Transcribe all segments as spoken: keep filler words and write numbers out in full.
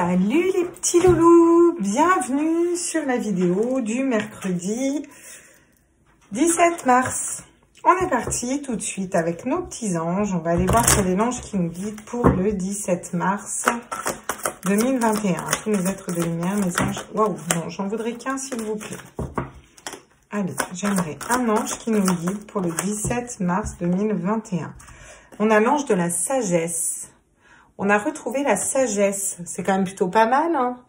Salut les petits loulous, bienvenue sur la vidéo du mercredi dix-sept mars. On est parti tout de suite avec nos petits anges. On va aller voir quel est l'ange qui nous guide pour le dix-sept mars deux mille vingt et un. Tous mes êtres de lumière, mes anges. Waouh, non, j'en voudrais qu'un s'il vous plaît. Allez, j'aimerais un ange qui nous guide pour le dix-sept mars deux mille vingt et un. On a l'ange de la sagesse. On a retrouvé la sagesse. C'est quand même plutôt pas mal, hein.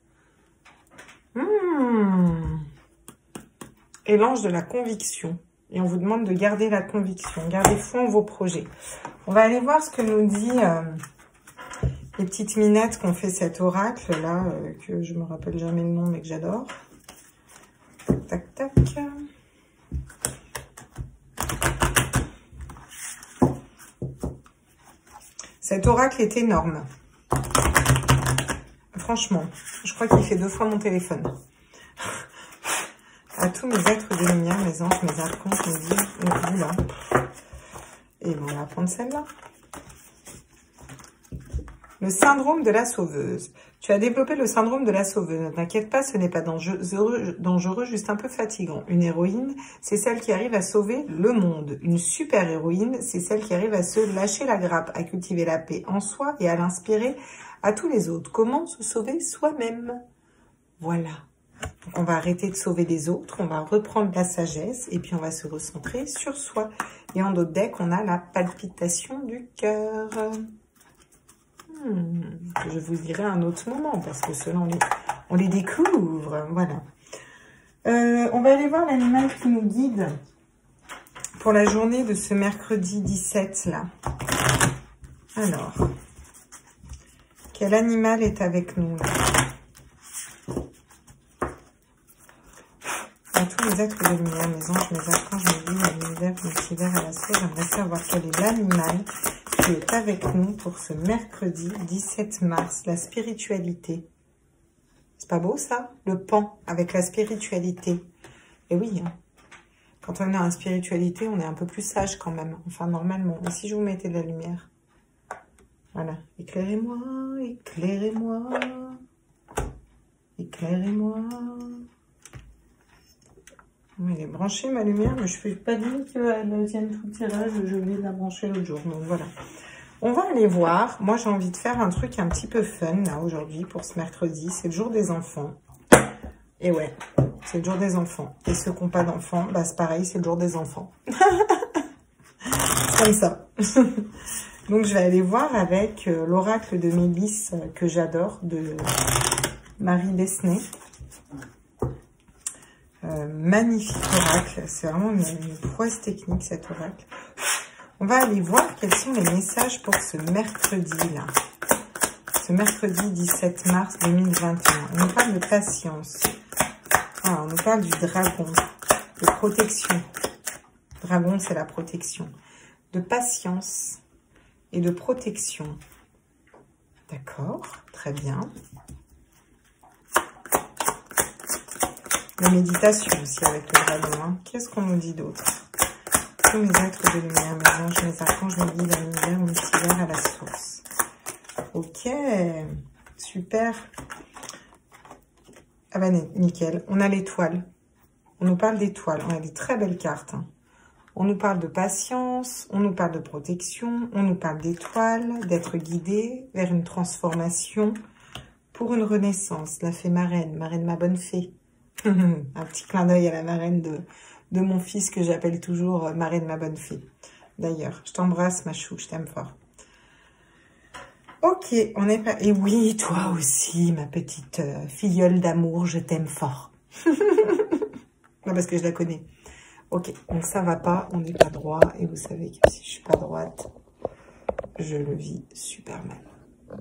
Mmh. Et l'ange de la conviction. Et on vous demande de garder la conviction. Gardez foi en vos projets. On va aller voir ce que nous dit euh, les petites minettes qu'on fait cet oracle-là, euh, que je me rappelle jamais le nom, mais que j'adore. Tac, tac. Cet oracle est énorme. Franchement, je crois qu'il fait deux fois mon téléphone. À tous mes êtres de lumière, mes anges, mes archanges, mes guides, mes guides, là. Et bon, on va prendre celle-là. Le syndrome de la sauveuse. Tu as développé le syndrome de la sauveuse. Ne t'inquiète pas, ce n'est pas dangereux, dangereux, juste un peu fatigant. Une héroïne, c'est celle qui arrive à sauver le monde. Une super héroïne, c'est celle qui arrive à se lâcher la grappe, à cultiver la paix en soi et à l'inspirer à tous les autres. Comment se sauver soi-même? Voilà. Donc on va arrêter de sauver les autres, on va reprendre la sagesse et puis on va se recentrer sur soi. Et en d'autres decks, on a la palpitation du cœur. Hmm, je vous dirai un autre moment parce que cela on les, on les découvre. Voilà. Euh, on va aller voir l'animal qui nous guide pour la journée de ce mercredi dix-sept là. Alors, quel animal est avec nous là? À tous les êtres de lumière, mes anges, mes archanges, mes guides, mes univers, mes multivers à la source, j'aimerais savoir quel est l'animal qui est avec nous pour ce mercredi dix-sept mars, la spiritualité. C'est pas beau ça? Le pan avec la spiritualité. Et oui, hein. Quand on est en spiritualité, on est un peu plus sage quand même. Enfin, normalement. Et si je vous mettais de la lumière? Voilà. Éclairez-moi, éclairez-moi, éclairez-moi. Elle est branchée ma lumière, mais je ne peux pas dire qu'elle tienne tout le tirage. Je vais la brancher l'autre jour. Donc voilà. On va aller voir. Moi, j'ai envie de faire un truc un petit peu fun là aujourd'hui pour ce mercredi. C'est le jour des enfants. Et ouais, c'est le jour des enfants. Et ceux qui n'ont pas d'enfants, bah c'est pareil, c'est le jour des enfants. Comme ça. Donc je vais aller voir avec euh, l'oracle de Mélisse euh, que j'adore, de Marie Besnay. Euh, magnifique oracle, c'est vraiment une, une prouesse technique cet oracle. On va aller voir quels sont les messages pour ce mercredi là, ce mercredi dix-sept mars deux mille vingt et un. On nous parle de patience, ah, on nous parle du dragon, de protection. Dragon, c'est la protection, de patience et de protection. D'accord, très bien. La méditation aussi avec le dragon. Hein. Qu'est-ce qu'on nous dit d'autre? Tous mes êtres de lumière, mes anges, mes archanges, mes guides, l'univers, multivers à la source. Ok, super. Ah bah nickel. On a l'étoile. On nous parle d'étoile. On a des très belles cartes. Hein. On nous parle de patience, on nous parle de protection, on nous parle d'étoile, d'être guidé vers une transformation pour une renaissance. La fée marraine, marraine ma bonne fée. Un petit clin d'œil à la marraine de, de mon fils que j'appelle toujours marraine ma bonne fée. D'ailleurs, je t'embrasse ma chou, je t'aime fort. Ok, on est pas... Et oui, toi aussi, ma petite euh, filleule d'amour, je t'aime fort. Non, parce que je la connais. Ok, donc ça va pas, on n'est pas droit. Et vous savez que si je suis pas droite, je le vis super mal.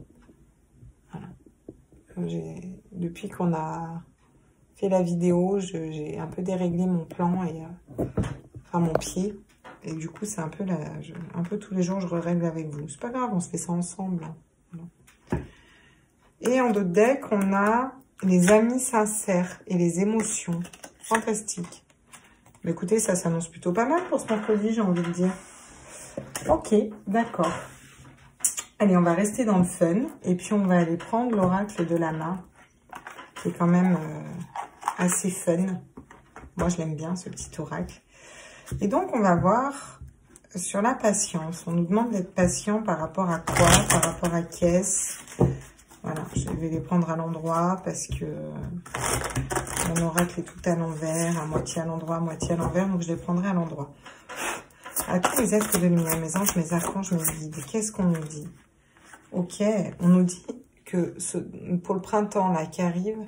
Voilà. Depuis qu'on a... fait la vidéo, j'ai un peu déréglé mon plan et euh, enfin mon pied et du coup c'est un peu la, je, un peu tous les jours je règle avec vous. C'est pas grave, on se fait ça ensemble. Hein. Voilà. Et en d'autres decks, on a les amis sincères et les émotions. Fantastique. Mais écoutez, ça s'annonce plutôt pas mal pour ce mercredi, j'ai envie de dire. Ok, d'accord. Allez, on va rester dans le fun. Et puis, on va aller prendre l'oracle de la main. Qui est quand même euh, assez fun. Moi, je l'aime bien, ce petit oracle. Et donc, on va voir sur la patience. On nous demande d'être patient par rapport à quoi? Par rapport à qu'est-ce? Voilà, je vais les prendre à l'endroit parce que mon oracle est tout à l'envers, à moitié à l'endroit, à moitié à l'envers. Donc, je les prendrai à l'endroit. À tous les êtres de lumière, mes anges, mes archanges, mes guides, qu'est-ce qu'on nous dit? Ok, on nous dit que ce, pour le printemps là qui arrive,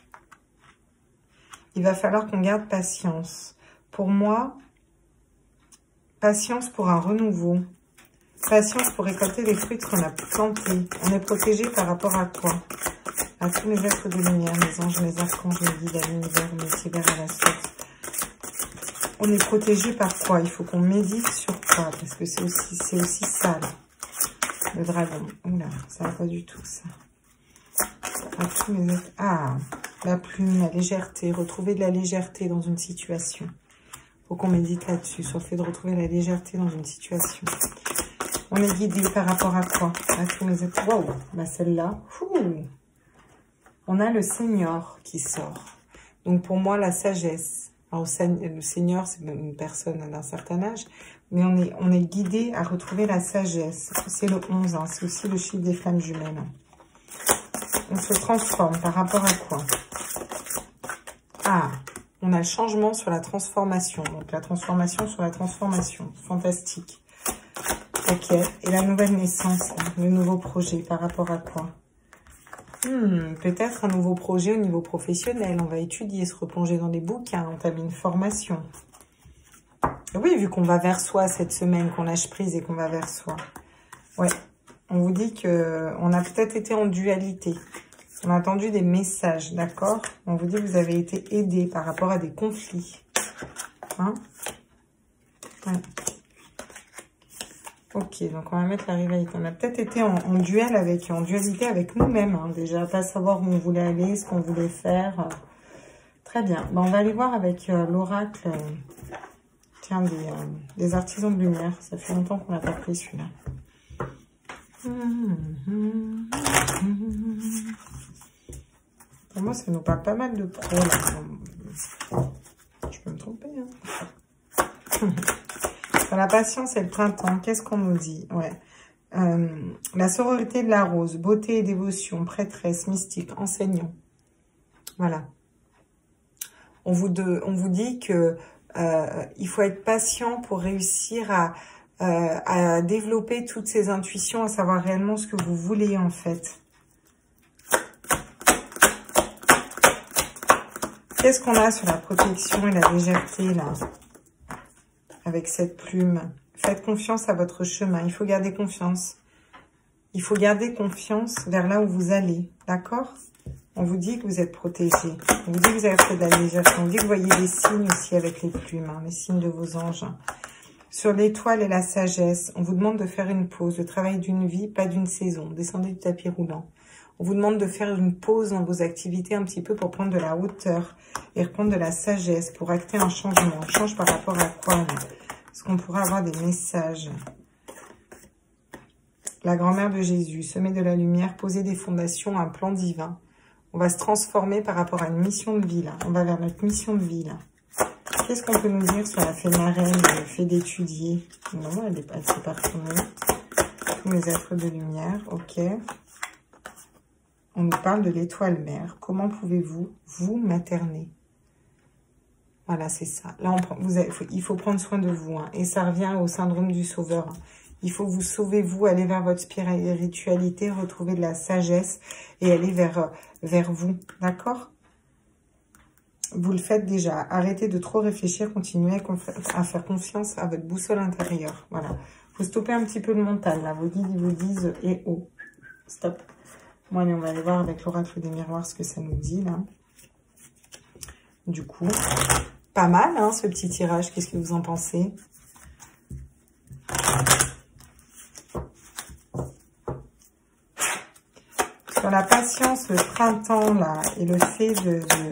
il va falloir qu'on garde patience. Pour moi, patience pour un renouveau. Patience pour récolter les fruits qu'on a plantés. On est protégé par rapport à quoi? À tous les êtres de lumière, mes anges, mes archanges, mes guides, à l'univers, mes multivers, à la source. On est protégé par quoi? Il faut qu'on médite sur quoi? Parce que c'est aussi, c'est aussi ça, là. Le dragon. Oula, ça va pas du tout, ça. À tous mes êtres... Ah, la plume, la légèreté. Retrouver de la légèreté dans une situation. Il faut qu'on médite là-dessus, sur le fait de retrouver la légèreté dans une situation. On est guidé par rapport à quoi? À tous mes êtres. Waouh, bah celle-là. On a le Seigneur qui sort. Donc pour moi, la sagesse. Alors, le Seigneur, c'est une personne d'un certain âge, mais on est, on est guidé à retrouver la sagesse. C'est le onze, hein, c'est aussi le chiffre des flammes jumelles. On se transforme par rapport à quoi? Ah, on a le changement sur la transformation. Donc la transformation sur la transformation. Fantastique. Ok, et la nouvelle naissance, le nouveau projet, par rapport à quoi? Hmm, peut-être un nouveau projet au niveau professionnel. On va étudier, se replonger dans des bouquins, entamer une formation. Oui, vu qu'on va vers soi cette semaine, qu'on lâche prise et qu'on va vers soi. Ouais, on vous dit que on a peut-être été en dualité. On a entendu des messages, d'accord? On vous dit que vous avez été aidé par rapport à des conflits. Hein? Ouais. Ok, donc on va mettre la rivalité. On a peut-être été en, en duel avec, en dualité avec nous-mêmes, hein, déjà, pas savoir où on voulait aller, ce qu'on voulait faire. Très bien. Ben, on va aller voir avec euh, l'oracle, euh, tiens, des, euh, des artisans de lumière. Ça fait longtemps qu'on n'a pas pris celui-là. Pour moi, ça nous parle pas mal de pro, là. Je peux me tromper, hein. Sur la patience et le printemps, qu'est-ce qu'on nous dit? Ouais. Euh, la sororité de la rose, beauté et dévotion, prêtresse, mystique, enseignant. Voilà. On vous, de, on vous dit que euh, il faut être patient pour réussir à, euh, à développer toutes ces intuitions, à savoir réellement ce que vous voulez en fait. Qu'est-ce qu'on a sur la protection et la légèreté là? Avec cette plume. Faites confiance à votre chemin. Il faut garder confiance. Il faut garder confiance vers là où vous allez. D'accord? On vous dit que vous êtes protégé. On vous dit que vous avez fait de la légèreté. On vous dit que vous voyez des signes aussi avec les plumes. Hein, les signes de vos anges. Sur l'étoile et la sagesse, on vous demande de faire une pause. Le travail d'une vie, pas d'une saison. Descendez du tapis roulant. On vous demande de faire une pause dans vos activités un petit peu pour prendre de la hauteur et reprendre de la sagesse pour acter un changement. On change par rapport à quoi là? Est-ce qu'on pourrait avoir des messages? La grand-mère de Jésus, semer de la lumière, poser des fondations, un plan divin. On va se transformer par rapport à une mission de vie là. On va vers notre mission de vie là. Qu'est-ce qu'on peut nous dire sur la fée marraine, le fait d'étudier? Non, elle ne s'est pas retournée. Tous mes êtres de lumière, ok. On nous parle de l'étoile mère. Comment pouvez-vous vous materner? Voilà, c'est ça. Là, on prend, vous avez, faut, il faut prendre soin de vous. Hein, et ça revient au syndrome du sauveur. Hein. Il faut vous sauver, vous, aller vers votre spiritualité, retrouver de la sagesse et aller vers, vers vous. D'accord? Vous le faites déjà. Arrêtez de trop réfléchir. Continuez à, à faire confiance à votre boussole intérieure. Voilà. Il faut stopper un petit peu le mental. Là, vos guides, ils vous disent « Eh oh, stop ». Bon, allez, on va aller voir avec l'oracle des miroirs ce que ça nous dit, là. Du coup, pas mal, hein, ce petit tirage. Qu'est-ce que vous en pensez? Sur la patience, le printemps, là, et le fait de... de...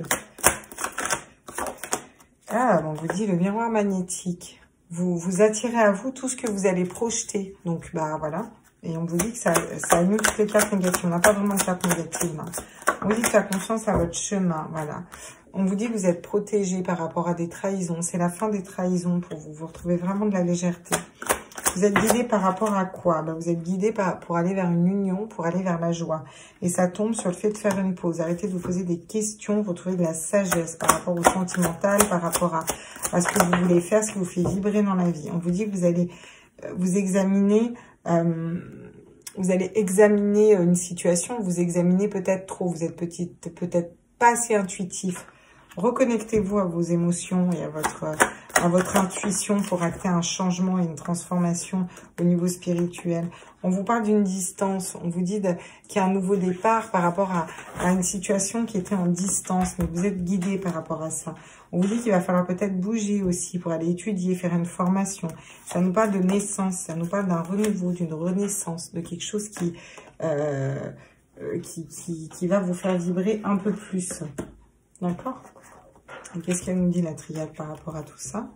Ah, on vous dit le miroir magnétique. Vous, vous attirez à vous tout ce que vous allez projeter. Donc, bah, voilà. Et on vous dit que ça, ça annule toutes les cartes négatives. On n'a pas vraiment de cartes négatives. Hein. On vous dit de faire confiance à votre chemin. Voilà. On vous dit que vous êtes protégé par rapport à des trahisons. C'est la fin des trahisons pour vous. Vous retrouvez vraiment de la légèreté. Vous êtes guidé par rapport à quoi? Ben, vous êtes guidé par, pour aller vers une union, pour aller vers la joie. Et ça tombe sur le fait de faire une pause. Arrêtez de vous poser des questions. Vous trouvez de la sagesse par rapport au sentimental, par rapport à, à ce que vous voulez faire, ce qui vous fait vibrer dans la vie. On vous dit que vous allez vous examiner... Euh, vous allez examiner une situation, vous examinez peut-être trop, vous êtes petite, peut-être pas assez intuitif. Reconnectez-vous à vos émotions et à votre, à votre intuition pour acter un changement et une transformation au niveau spirituel. On vous parle d'une distance, on vous dit qu'il y a un nouveau départ par rapport à, à une situation qui était en distance, mais vous êtes guidé par rapport à ça. On vous dit qu'il va falloir peut-être bouger aussi pour aller étudier, faire une formation. Ça nous parle de naissance, ça nous parle d'un renouveau, d'une renaissance, de quelque chose qui, euh, qui, qui, qui va vous faire vibrer un peu plus. D'accord? Et qu'est-ce qu'elle nous dit la triade par rapport à tout ça?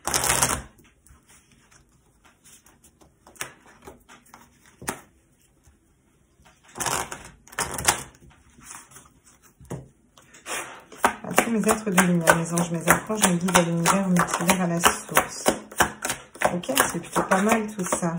À tous mes êtres de lumière, mes anges, mes archanges, mes guides à l'univers, multivers, à la source. Ok, c'est plutôt pas mal tout ça.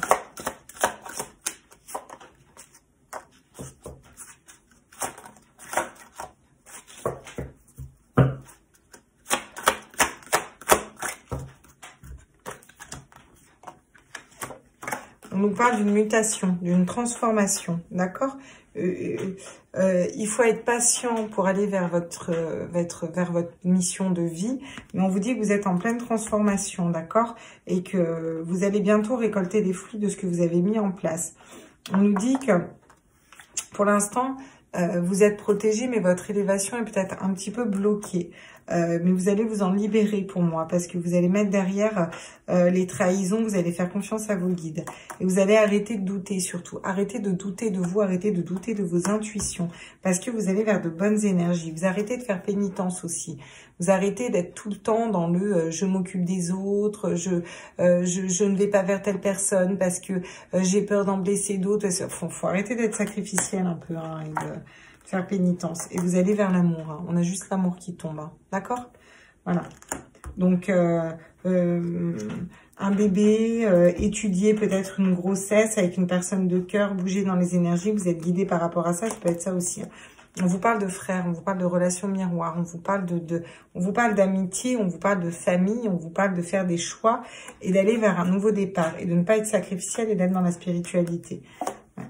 On nous parle d'une mutation, d'une transformation, d'accord? euh, euh, Il faut être patient pour aller vers votre, euh, votre, vers votre mission de vie, mais on vous dit que vous êtes en pleine transformation, d'accord? Et que vous allez bientôt récolter les fruits de ce que vous avez mis en place. On nous dit que, pour l'instant, euh, vous êtes protégé, mais votre élévation est peut-être un petit peu bloquée. Euh, mais vous allez vous en libérer pour moi, parce que vous allez mettre derrière euh, les trahisons, vous allez faire confiance à vos guides. Et vous allez arrêter de douter surtout. Arrêtez de douter de vous, arrêtez de douter de vos intuitions, parce que vous allez vers de bonnes énergies. Vous arrêtez de faire pénitence aussi. Vous arrêtez d'être tout le temps dans le euh, « je m'occupe des autres je, euh, je, je ne vais pas vers telle personne parce que euh, j'ai peur d'en blesser d'autres ». Il faut, faut arrêter d'être sacrificiel un peu hein, et de faire pénitence. Et vous allez vers l'amour. Hein. On a juste l'amour qui tombe. Hein. D'accord? Voilà. Donc, euh, euh, un bébé, euh, étudier peut-être une grossesse avec une personne de cœur, bouger dans les énergies. Vous êtes guidé par rapport à ça. Ça peut être ça aussi. Hein. On vous parle de frères, on vous parle de relations miroirs, on vous parle de, de on vous parle d'amitié, on vous parle de famille, on vous parle de faire des choix et d'aller vers un nouveau départ et de ne pas être sacrificiel et d'être dans la spiritualité. Ouais.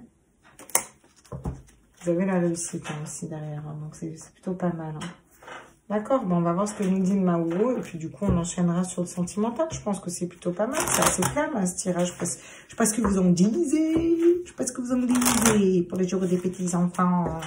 Vous avez la réussite hein, aussi derrière, hein, donc c'est plutôt pas mal. Hein. D'accord, bon, on va voir ce que nous dit le Mauro et puis du coup on enchaînera sur le sentimental. Je pense que c'est plutôt pas mal, c'est assez calme hein, ce tirage. Je ne sais pas ce que vous en disiez, je sais pas ce que vous en disiez pour les jours des petits enfants.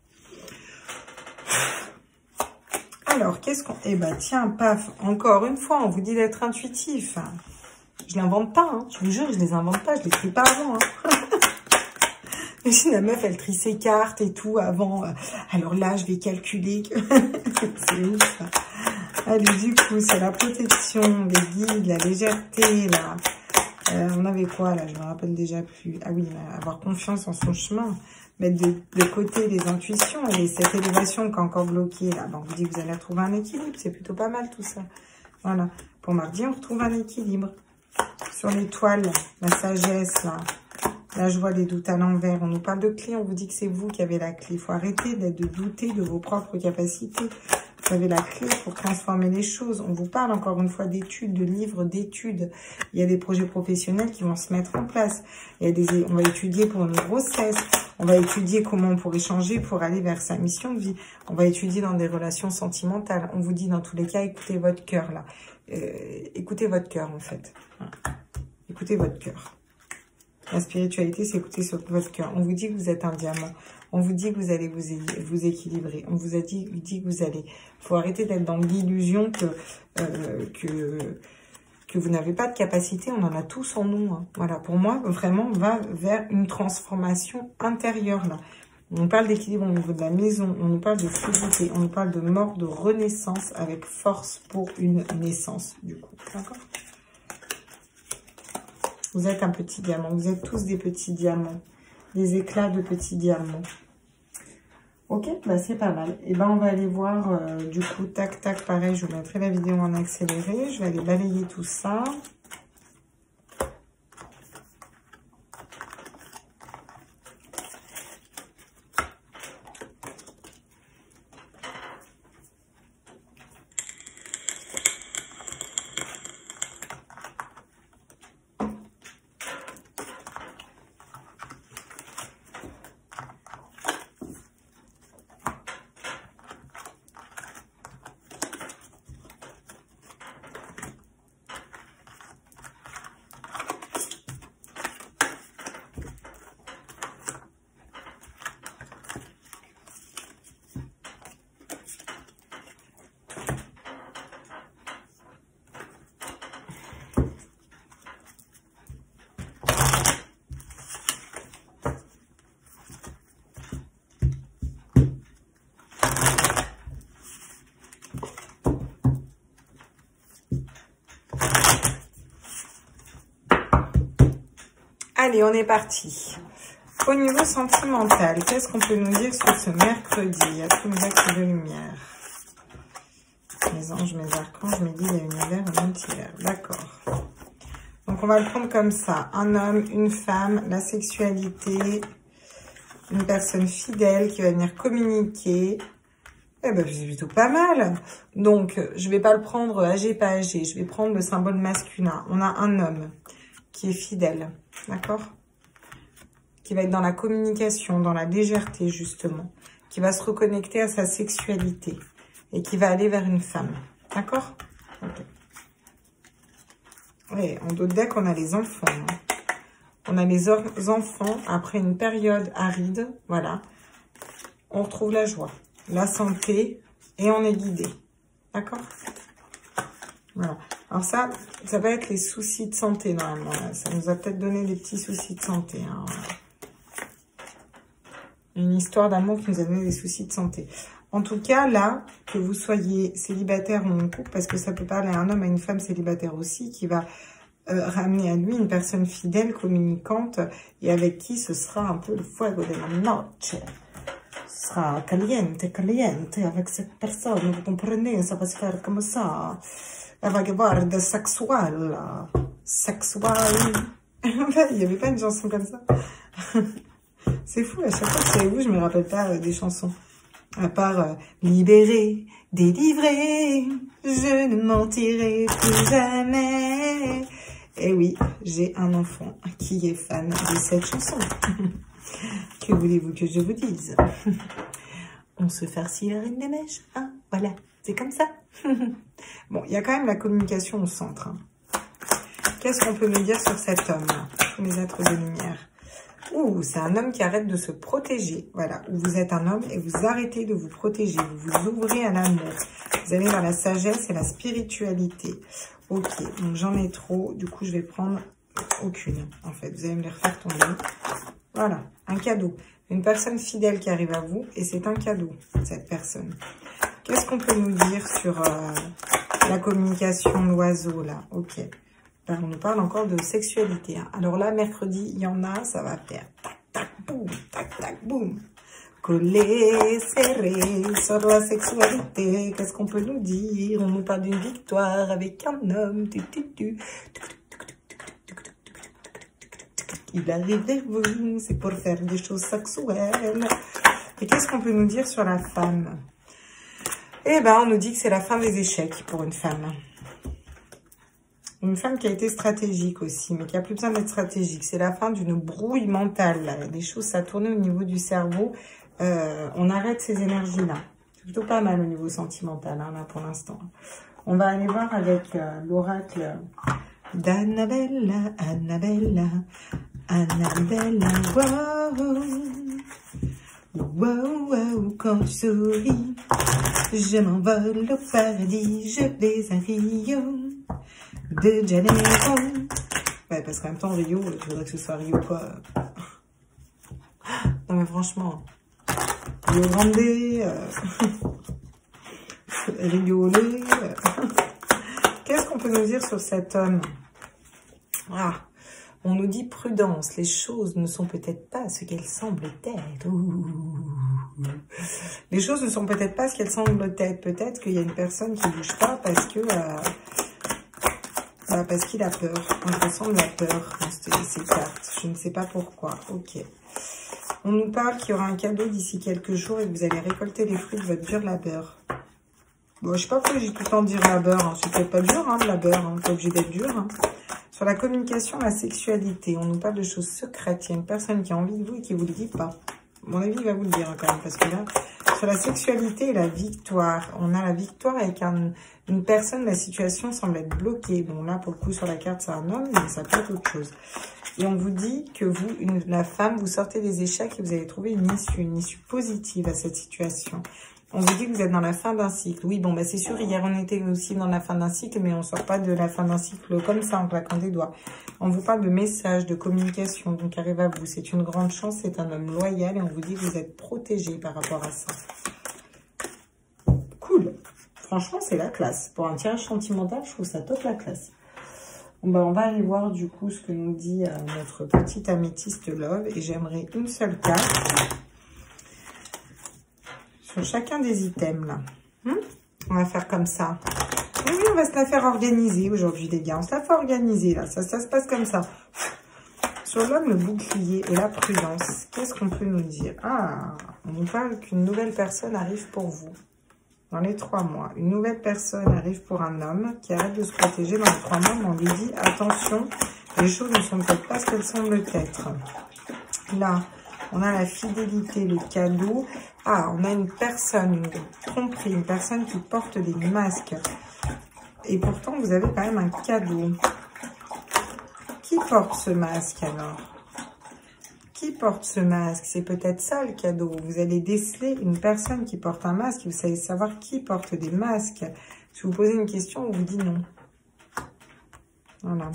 Alors, qu'est-ce qu'on... Eh ben, tiens, paf, encore une fois, on vous dit d'être intuitif. Je l'invente pas, hein. Je vous jure, je les invente pas, je les trie pas avant. Hein. Imagine, la meuf, elle trie ses cartes et tout avant. Alors là, je vais calculer. C'est ouf, ça. Allez, du coup, c'est la protection, les guides, la légèreté, là. Euh, on avait quoi, là? Je me rappelle déjà plus. Ah oui, avoir confiance en son chemin. Mettre de, de côté les intuitions et cette élévation qui est encore bloquée là. Bon, on vous dit que vous allez retrouver un équilibre, c'est plutôt pas mal tout ça. Voilà. Pour mardi, on retrouve un équilibre. Sur l'étoile, la sagesse, là, la joie, les doutes à l'envers. On nous parle de clé, on vous dit que c'est vous qui avez la clé. Il faut arrêter d'être de douter de vos propres capacités. Vous avez la clé pour transformer les choses. On vous parle encore une fois d'études, de livres, d'études. Il y a des projets professionnels qui vont se mettre en place. Il y a des, on va étudier pour une grossesse. On va étudier comment on pourrait changer pour aller vers sa mission de vie. On va étudier dans des relations sentimentales. On vous dit dans tous les cas, écoutez votre cœur là. Euh, écoutez votre cœur en fait. Écoutez votre cœur. La spiritualité, c'est écouter sur votre cœur. On vous dit que vous êtes un diamant. On vous dit que vous allez vous, vous équilibrer. On vous a dit, dit que vous allez... Il faut arrêter d'être dans l'illusion que, euh, que, que vous n'avez pas de capacité. On en a tous en nous. Hein. Voilà, pour moi, vraiment, on va vers une transformation intérieure. Là. On parle d'équilibre au niveau de la maison. On nous parle de fluidité. On nous parle de mort, de renaissance avec force pour une naissance, du coup. D'accord ? Vous êtes un petit diamant. Vous êtes tous des petits diamants. Des éclats de petits diamants. Ok, bah c'est pas mal. Et ben on va aller voir euh, du coup, tac, tac, pareil, je vous mettrai la vidéo en accéléré. Je vais aller balayer tout ça. Allez, on est parti. Au niveau sentimental, qu'est-ce qu'on peut nous dire sur ce mercredi? À tous mes actes de lumière. Mes anges, mes archanges, mes guides, l'univers, un multivers. D'accord. Donc, on va le prendre comme ça. Un homme, une femme, la sexualité, une personne fidèle qui va venir communiquer. Eh ben, c'est plutôt pas mal. Donc, je vais pas le prendre âgé, pas âgé. Je vais prendre le symbole masculin. On a un homme qui est fidèle. D'accord? Qui va être dans la communication, dans la légèreté, justement. Qui va se reconnecter à sa sexualité. Et qui va aller vers une femme. D'accord? Ok. Oui, en d'autres decks, on a les enfants. Hein. On a les enfants après une période aride. Voilà. On retrouve la joie, la santé et on est guidé. D'accord? Voilà. Alors ça, ça va être les soucis de santé normalement. Ça nous a peut-être donné des petits soucis de santé. Hein. Une histoire d'amour qui nous a donné des soucis de santé. En tout cas, là, que vous soyez célibataire ou en couple, parce que ça peut parler à un homme, à une femme célibataire aussi, qui va euh, ramener à lui une personne fidèle, communicante, et avec qui ce sera un peu le fuego de la noche. Ce sera caliente, caliente avec cette personne, vous comprenez, ça va se faire comme ça. Elle va y avoir de sexuel, sexuel. Il n'y avait pas une chanson comme ça. C'est fou, à chaque fois que c'est vous, je me rappelle pas euh, des chansons. À part euh, libéré, délivré, je ne mentirai plus jamais. Et oui, j'ai un enfant qui est fan de cette chanson. Que voulez-vous que je vous dise? On se farcit la reine des mèches, hein? Voilà, c'est comme ça. Bon, il y a quand même la communication au centre. Hein. Qu'est-ce qu'on peut nous dire sur cet homme-là? Les êtres de lumière. Ouh, c'est un homme qui arrête de se protéger. Voilà, vous êtes un homme et vous arrêtez de vous protéger. Vous vous ouvrez à l'amour. Vous allez dans la sagesse et la spiritualité. Ok, donc j'en ai trop. Du coup, je vais prendre aucune. En fait, vous allez me les refaire tomber. Voilà, un cadeau. Une personne fidèle qui arrive à vous et c'est un cadeau, cette personne. Qu'est-ce qu'on peut nous dire sur euh, la communication l'oiseau, là? Ok. Ben, on nous parle encore de sexualité. Hein. Alors là, mercredi, il y en a, ça va faire tac, tac, boum, tac, tac, boum. Collé, serré sur la sexualité. Qu'est-ce qu'on peut nous dire? On nous parle d'une victoire avec un homme. Tu, tu, tu. Il arrive vers vous, c'est pour faire des choses sexuelles. Et qu'est-ce qu'on peut nous dire sur la femme? Eh ben, on nous dit que c'est la fin des échecs pour une femme. Une femme qui a été stratégique aussi, mais qui a plus besoin d'être stratégique. C'est la fin d'une brouille mentale. Là. Les choses, ça tourne au niveau du cerveau. Euh, on arrête ces énergies-là. C'est plutôt pas mal au niveau sentimental, hein, là, pour l'instant. On va aller voir avec euh, l'oracle d'Annabella, Annabella, Annabella, wow, wow, wow, quand je souris, je m'envole au paradis, je vais à Rio de Janeiro. Ouais, parce qu'en même temps, Rio, tu voudrais que ce soit Rio quoi. Non mais franchement, Rio Grande, euh... Rio Olé. Euh... Qu'est-ce qu'on peut nous dire sur cet homme? Ah, On nous dit prudence, les choses ne sont peut-être pas ce qu'elles semblent être. Ouh. Les choses ne sont peut-être pas ce qu'elles semblent être. Peut-être qu'il y a une personne qui ne bouge pas parce que euh, euh, parce qu'il a peur. On ressent de la peur dans ces cartes. Je ne sais pas pourquoi. Ok. On nous parle qu'il y aura un cadeau d'ici quelques jours et que vous allez récolter les fruits de votre dur labeur. Bon, je sais pas pourquoi j'ai tout le temps dire labeur. Hein. C'est peut-être pas dur, hein, le labeur. Hein. Pas obligé d'être dur. Hein. Sur la communication, la sexualité, on nous parle de choses secrètes. Il y a une personne qui a envie de vous et qui vous le dit pas. À mon avis, il va vous le dire hein, quand même. Parce que là, sur la sexualité et la victoire, on a la victoire avec un, une personne, la situation semble être bloquée. Bon, là, pour le coup, sur la carte, c'est un homme, mais ça peut être autre chose. Et on vous dit que vous, une, la femme, vous sortez des échecs et vous allez trouver une issue, une issue positive à cette situation. On vous dit que vous êtes dans la fin d'un cycle. Oui, bon, bah c'est sûr, hier on était aussi dans la fin d'un cycle, mais on ne sort pas de la fin d'un cycle comme ça, en claquant des doigts. On vous parle de messages, de communication, donc arrive à vous. C'est une grande chance, c'est un homme loyal et on vous dit que vous êtes protégé par rapport à ça. Cool. Franchement, c'est la classe. Pour un tirage sentimental, je trouve ça top la classe. Bon, bah, on va aller voir du coup ce que nous dit euh, notre petite améthyste love et j'aimerais une seule carte. Sur chacun des items, là. Hum on va faire comme ça. Oui, oui, on va se la faire organiser aujourd'hui, les gars. On se la fait organiser, là. Ça, ça se passe comme ça. Sur l'homme, le bouclier et la prudence, qu'est-ce qu'on peut nous dire? Ah, on nous parle qu'une nouvelle personne arrive pour vous. Dans les trois mois. Une nouvelle personne arrive pour un homme qui arrête de se protéger dans les trois mois. Mais on lui dit, attention, les choses ne sont peut-être pas ce qu'elles semblent être. Là, on a la fidélité, le cadeau. Ah, on a une personne, une tromperie, une personne qui porte des masques. Et pourtant, vous avez quand même un cadeau. Qui porte ce masque alors? Qui porte ce masque? C'est peut-être ça le cadeau. Vous allez déceler une personne qui porte un masque. Vous savez savoir qui porte des masques. Si vous posez une question, on vous dit non. Voilà.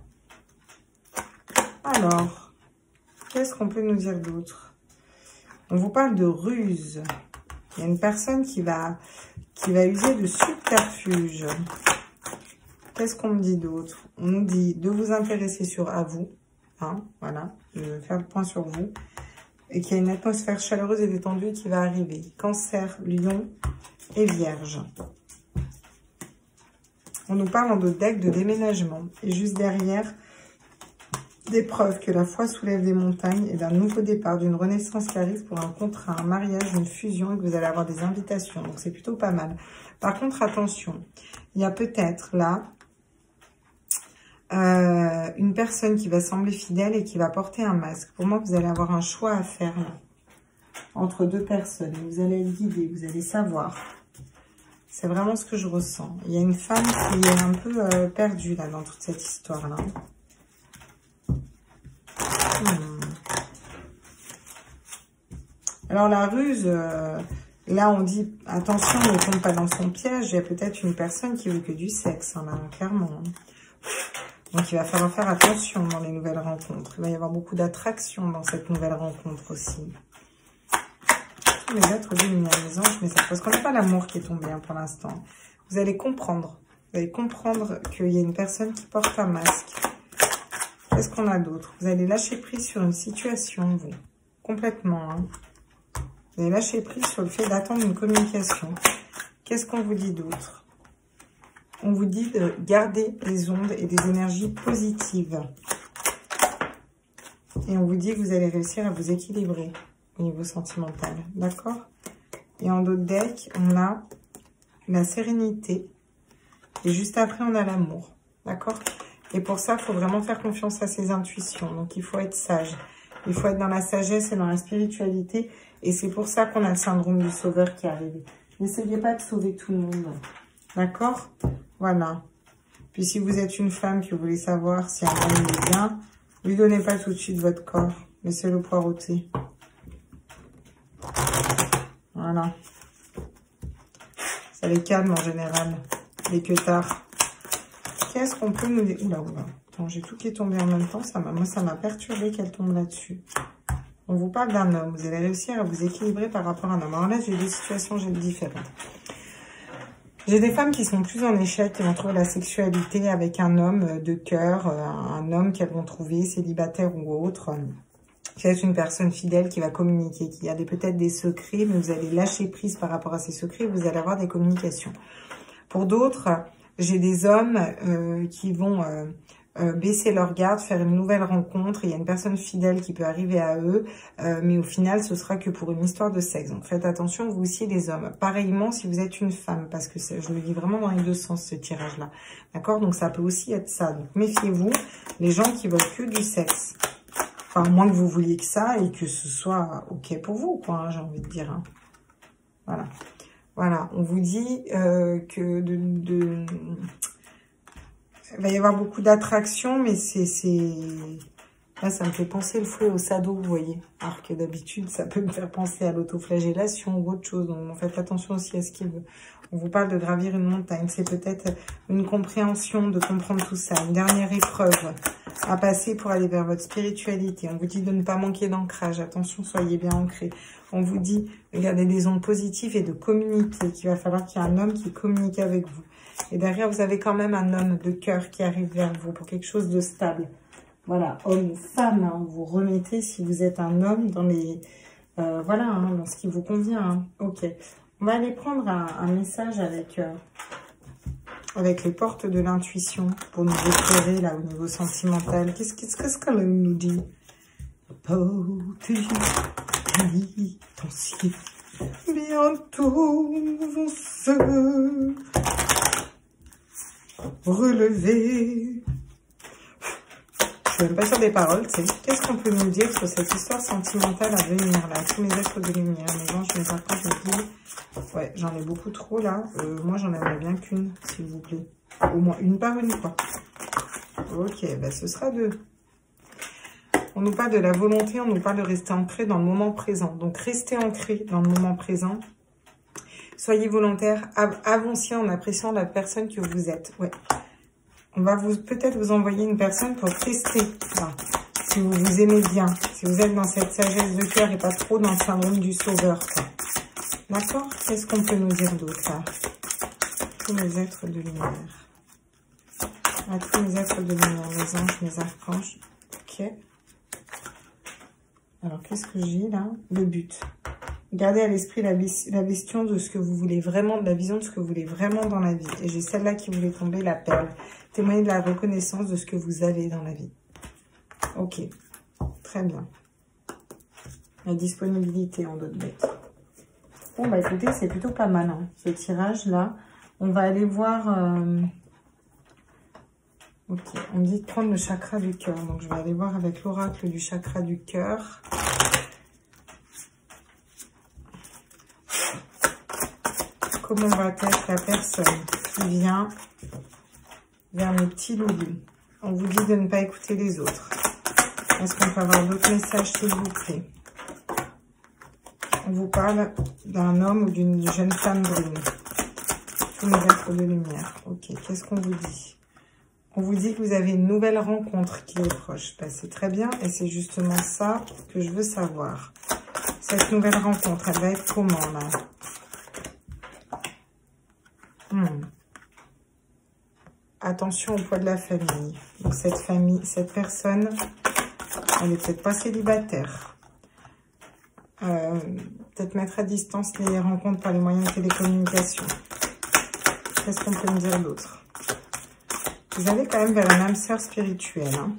Alors, qu'est-ce qu'on peut nous dire d'autre? On vous parle de ruse. Il y a une personne qui va, qui va user de subterfuge. Qu'est-ce qu'on me dit d'autre? On nous dit de vous intéresser sur à vous. Hein, voilà, je vais faire le point sur vous. Et qu'il y a une atmosphère chaleureuse et détendue qui va arriver. Cancer, Lion et Vierge. On nous parle en d'autres decks de déménagement. Et juste derrière, des preuves que la foi soulève des montagnes et d'un nouveau départ, d'une renaissance qui arrive pour un contrat, un mariage, une fusion et que vous allez avoir des invitations. Donc, c'est plutôt pas mal. Par contre, attention, il y a peut-être là euh, une personne qui va sembler fidèle et qui va porter un masque. Pour moi, vous allez avoir un choix à faire là, entre deux personnes. Vous allez être guidé, vous allez savoir. C'est vraiment ce que je ressens. Il y a une femme qui est un peu euh, perdue là dans toute cette histoire-là. Hmm. Alors la ruse, euh, là on dit attention, ne tombe pas dans son piège. Il y a peut-être une personne qui veut que du sexe, hein, là, clairement. Donc il va falloir faire attention dans les nouvelles rencontres. Il va y avoir beaucoup d'attraction dans cette nouvelle rencontre aussi. Les êtres lumineux, les anges, mais c'est parce qu'on n'a pas l'amour qui est tombé hein, pour l'instant. Vous allez comprendre, vous allez comprendre qu'il y a une personne qui porte un masque. Qu'est-ce qu'on a d'autre? Vous allez lâcher prise sur une situation, vous. Complètement. Hein. Vous allez lâcher prise sur le fait d'attendre une communication. Qu'est-ce qu'on vous dit d'autre? On vous dit de garder les ondes et des énergies positives. Et on vous dit que vous allez réussir à vous équilibrer au niveau sentimental. D'accord? Et en d'autres decks, on a la sérénité. Et juste après, on a l'amour. D'accord? Et pour ça, il faut vraiment faire confiance à ses intuitions. Donc, il faut être sage. Il faut être dans la sagesse et dans la spiritualité. Et c'est pour ça qu'on a le syndrome du sauveur qui arrive. N'essayez pas de sauver tout le monde. D'accord? Voilà. Puis, si vous êtes une femme qui voulez savoir si un homme est bien, ne lui donnez pas tout de suite votre corps. Laissez-le poireauter. Voilà. Ça les calme en général. Les queutards. Qu'est-ce qu'on peut nous dire? Oula, oula. Attends, j'ai tout qui est tombé en même temps. Ça moi, ça m'a perturbé qu'elle tombe là-dessus. On vous parle d'un homme. Vous allez réussir à vous équilibrer par rapport à un homme. Alors là, j'ai deux situations différentes. J'ai des femmes qui sont plus en échec, qui vont trouver la sexualité avec un homme de cœur, un homme qu'elles vont trouver célibataire ou autre. Qui est une personne fidèle qui va communiquer, qui a peut-être des secrets, mais vous allez lâcher prise par rapport à ces secrets, vous allez avoir des communications. Pour d'autres, j'ai des hommes euh, qui vont euh, euh, baisser leur garde, faire une nouvelle rencontre. Il y a une personne fidèle qui peut arriver à eux, euh, mais au final, ce sera que pour une histoire de sexe. Donc, faites attention, vous aussi, les hommes. Pareillement, si vous êtes une femme, parce que je le dis vraiment dans les deux sens, ce tirage-là. D'accord? Donc, ça peut aussi être ça. Donc, méfiez-vous, les gens qui veulent que du sexe. Enfin, à moins que vous vouliez que ça et que ce soit OK pour vous, quoi, hein, j'ai envie de dire. Hein. Voilà. Voilà, on vous dit euh, que de, de... il va y avoir beaucoup d'attraction, mais c'est... Là, ça me fait penser le fouet au sado, vous voyez. Alors que d'habitude, ça peut me faire penser à l'autoflagellation ou autre chose. Donc, faites attention aussi à ce qu'il veut. On vous parle de gravir une montagne. C'est peut-être une compréhension de comprendre tout ça. Une dernière épreuve à passer pour aller vers votre spiritualité. On vous dit de ne pas manquer d'ancrage. Attention, soyez bien ancrés. On vous dit de garder des ondes positives et de communiquer. Qu'il va falloir qu'il y ait un homme qui communique avec vous. Et derrière, vous avez quand même un homme de cœur qui arrive vers vous pour quelque chose de stable. Voilà, homme ou femme, hein, vous remettez si vous êtes un homme dans les... Euh, voilà, hein, dans ce qui vous convient. Hein. Ok. On va aller prendre un, un message avec, euh, avec les portes de l'intuition pour nous éclairer là au niveau sentimental. Qu'est-ce qu'est-ce que ce qu'elle nous dit? Porte d'intention, bientôt vont se relever. Je ne suis même pas sur des paroles, tu sais. Qu'est-ce qu'on peut nous dire sur cette histoire sentimentale à venir, là? Tous mes êtres de lumière, mes anges, mes archanges, mes guides. Ouais, j'en ai beaucoup trop, là. Euh, moi, j'en aimerais bien qu'une, s'il vous plaît. Au moins une par une, quoi. Ok, ben ce sera deux. On nous parle de la volonté, on nous parle de rester ancré dans le moment présent. Donc, restez ancré dans le moment présent. Soyez volontaire, av avancez en appréciant la personne que vous êtes. Ouais. On va vous peut-être vous envoyer une personne pour tester enfin, si vous vous aimez bien, si vous êtes dans cette sagesse de cœur et pas trop dans le syndrome du sauveur. D'accord? Qu'est-ce qu'on peut nous dire d'autre là? Tous mes êtres de lumière. À tous mes êtres de lumière, mes anges, mes archanges. Ok. Alors, qu'est-ce que j'ai là? Le but. Gardez à l'esprit la, la question de ce que vous voulez vraiment, de la vision de ce que vous voulez vraiment dans la vie. Et j'ai celle-là qui voulait tomber, la perle. Témoignez de la reconnaissance de ce que vous avez dans la vie. Ok, très bien. La disponibilité en d'autres bêtes. Bon, bah écoutez, c'est plutôt pas mal, hein, ce tirage-là. On va aller voir... Euh... Ok, on me dit de prendre le chakra du cœur. Donc, je vais aller voir avec l'oracle du chakra du cœur. Comment va être la personne qui vient vers mes petits loulous? On vous dit de ne pas écouter les autres. Est-ce qu'on peut avoir d'autres messages, s'il vous plaît? On vous parle d'un homme ou d'une jeune femme brune. Tous mes êtres de lumière. Ok, qu'est-ce qu'on vous dit? On vous dit que vous avez une nouvelle rencontre qui est proche. Ben, c'est très bien et c'est justement ça que je veux savoir. Cette nouvelle rencontre, elle va être comment là? Hmm. Attention au poids de la famille. Donc cette famille, cette personne, elle n'est peut-être pas célibataire. Euh, peut-être mettre à distance les rencontres par les moyens de télécommunication. Qu'est-ce qu'on peut me dire d'autre? Vous allez quand même vers une âme sœur spirituelle. Hein.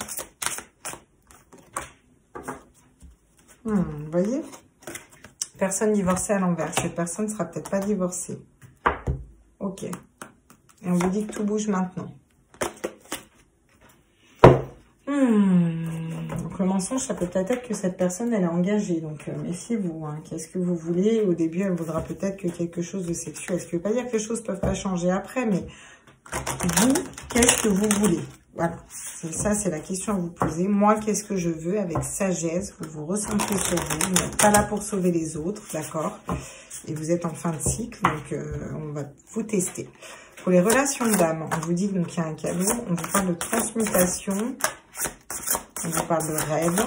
Hmm, vous voyez? Personne divorcée à l'envers. Cette personne ne sera peut-être pas divorcée. Ok. Et on vous dit que tout bouge maintenant. Hmm. Donc le mensonge, ça peut peut-être être que cette personne, elle est engagée. Donc euh, méfiez-vous. Hein. Qu'est-ce que vous voulez? Au début, elle voudra peut-être que quelque chose de sexuel. Ce qui ne veut pas dire que les choses ne peuvent pas changer après, mais vous, qu'est-ce que vous voulez? Voilà. Ça, c'est la question à vous poser. Moi, qu'est-ce que je veux avec sagesse? Vous vous ressentez sur vous. Vous n'êtes pas là pour sauver les autres, d'accord? Et vous êtes en fin de cycle, donc euh, on va vous tester. Pour les relations d'âme, on vous dit qu'il y a un cadeau. On vous parle de transmutation. On vous parle de rêve.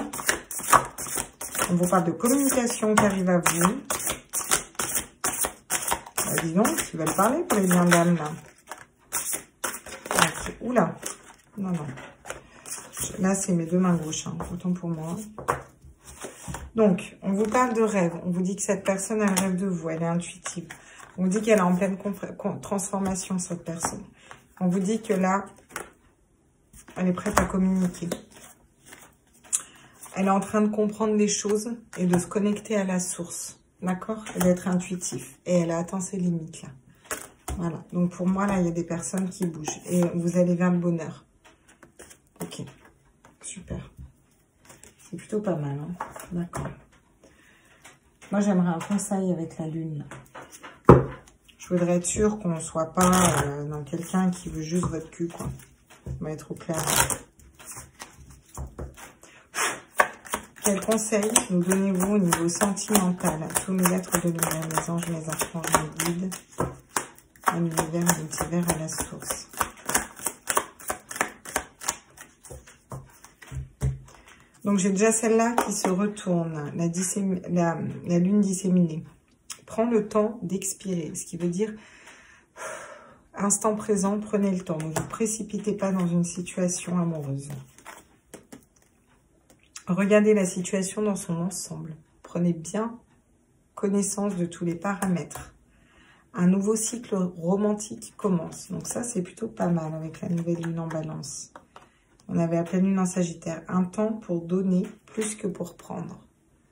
On vous parle de communication qui arrive à vous. Bah, dis donc, ils veulent parler pour les liens d'âme, là. Okay. Oula. Non, non. Là, c'est mes deux mains gauches, hein. Autant pour moi. Donc, on vous parle de rêve. On vous dit que cette personne, elle rêve de vous. Elle est intuitive. On vous dit qu'elle est en pleine transformation, cette personne. On vous dit que là, elle est prête à communiquer. Elle est en train de comprendre les choses et de se connecter à la source. D'accord? Et d'être intuitif. Et elle a atteint ses limites, là. Voilà. Donc, pour moi, là, il y a des personnes qui bougent. Et vous allez vers le bonheur. Ok. Super. C'est plutôt pas mal, hein. D'accord. Moi, j'aimerais un conseil avec la lune, là. Je voudrais être sûre qu'on ne soit pas euh, dans quelqu'un qui veut juste votre cul, quoi. On va être au clair. Quel conseil nous donnez-vous au niveau sentimental à tous mes êtres de lumière, mes anges, mes archanges, mes guides, à l'univers, à l'univers, à la source? Donc, j'ai déjà celle-là qui se retourne, la, la, la lune disséminée. Prends le temps d'expirer, ce qui veut dire instant présent, prenez le temps. Ne vous précipitez pas dans une situation amoureuse. Regardez la situation dans son ensemble. Prenez bien connaissance de tous les paramètres. Un nouveau cycle romantique commence. Donc ça, c'est plutôt pas mal avec la nouvelle lune en balance. On avait la pleine lune en Sagittaire. Un temps pour donner plus que pour prendre.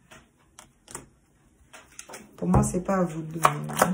Pour moi, c'est pas à vous de donner. Hein.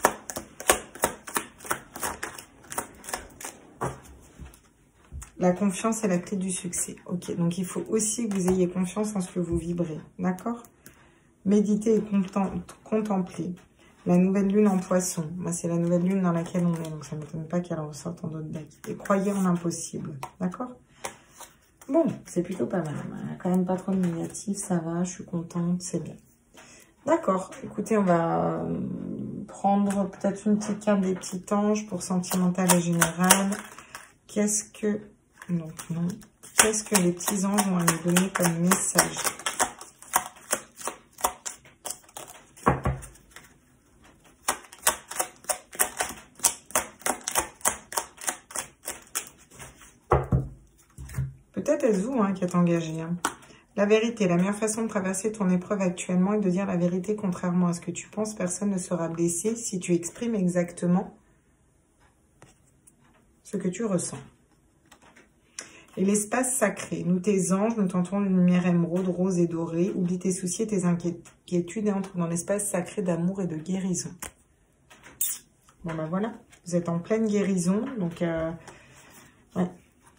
La confiance est la clé du succès. Ok, donc il faut aussi que vous ayez confiance en ce que vous vibrez. D'accord? Méditez et contempler. La nouvelle lune en poisson. Moi, c'est la nouvelle lune dans laquelle on est. Donc, ça ne m'étonne pas qu'elle ressorte en d'autres decks. Et croyez en l'impossible. D'accord? Bon, c'est plutôt pas mal. Il n'y a quand même pas trop de négatif. Ça va, je suis contente. C'est bien. D'accord. Écoutez, on va prendre peut-être une petite carte des petits anges pour sentimental et général. Qu'est-ce que... Donc, non. Qu'est-ce que les petits anges vont nous donner comme message? Peut-être est-ce vous hein, qui êtes engagé. Hein. La vérité, la meilleure façon de traverser ton épreuve actuellement est de dire la vérité. Contrairement à ce que tu penses, personne ne sera blessé si tu exprimes exactement ce que tu ressens. Et l'espace sacré. Nous, tes anges, nous tentons une lumière émeraude, rose et dorée. Oublie tes soucis et tes inquiétudes et entre dans l'espace sacré d'amour et de guérison. Bon, ben voilà. Vous êtes en pleine guérison. Donc, euh, ouais.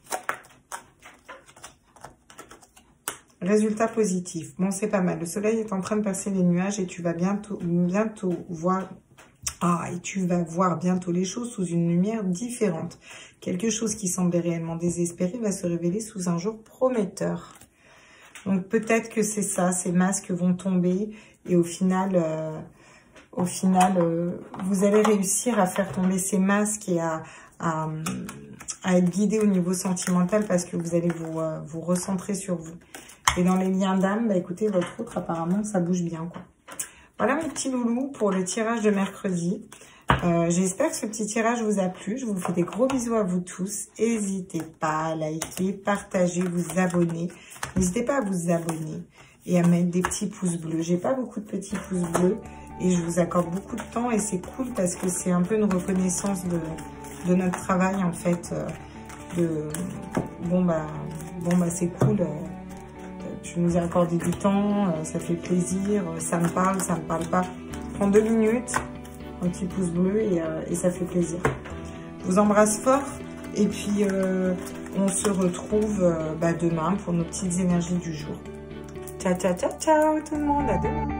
Résultat positif. Bon, c'est pas mal. Le soleil est en train de passer les nuages et tu vas bientôt, bientôt voir... Ah, et tu vas voir bientôt les choses sous une lumière différente. Quelque chose qui semblait réellement désespéré va se révéler sous un jour prometteur. Donc peut-être que c'est ça, ces masques vont tomber et au final, euh, au final, euh, vous allez réussir à faire tomber ces masques et à, à, à être guidé au niveau sentimental parce que vous allez vous, euh, vous recentrer sur vous. Et dans les liens d'âme, bah écoutez, votre autre apparemment, ça bouge bien, quoi. Voilà mes petits loulous pour le tirage de mercredi. Euh, J'espère que ce petit tirage vous a plu. Je vous fais des gros bisous à vous tous. N'hésitez pas à liker, partager, vous abonner. N'hésitez pas à vous abonner et à mettre des petits pouces bleus. J'ai pas beaucoup de petits pouces bleus et je vous accorde beaucoup de temps et c'est cool parce que c'est un peu une reconnaissance de, de notre travail en fait. Euh, de bon bah bon bah c'est cool. Euh, Tu nous as accordé du temps, euh, ça fait plaisir, euh, ça me parle, ça me parle pas. Prends deux minutes, un petit pouce bleu et, euh, et ça fait plaisir. Je vous embrasse fort et puis euh, on se retrouve euh, bah, demain pour nos petites énergies du jour. Ciao, ciao, ciao, ciao tout le monde, à demain.